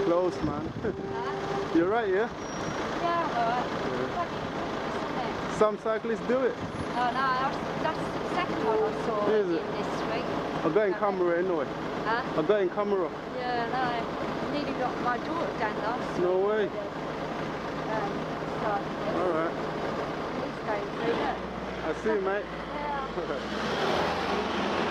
close, man. You're right, yeah? Yeah, alright. Yeah. Some cyclists do it. No, that's the second one I saw Is in it? this week. I got in camera anyway. Huh? I got in camera. Yeah, no, I nearly got my daughter down last week. No way. Alright. I see you, mate. Yeah.